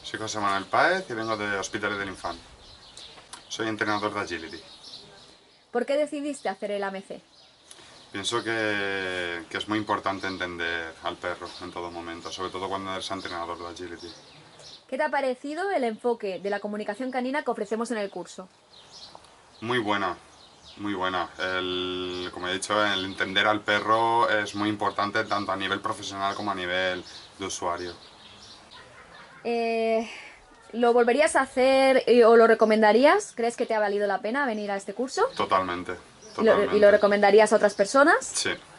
Soy José Manuel Páez y vengo de Hospitalet del Infant. Soy entrenador de Agility. ¿Por qué decidiste hacer el AMC? Pienso que es muy importante entender al perro en todo momento, sobre todo cuando eres entrenador de Agility. ¿Qué te ha parecido el enfoque de la comunicación canina que ofrecemos en el curso? Muy buena, muy buena. Como he dicho, el entender al perro es muy importante tanto a nivel profesional como a nivel de usuario. Eh, ¿Lo volverías a hacer o lo recomendarías? ¿Crees que te ha valido la pena venir a este curso? Totalmente, ¿Y lo totalmente. recomendarías a otras personas? Sí.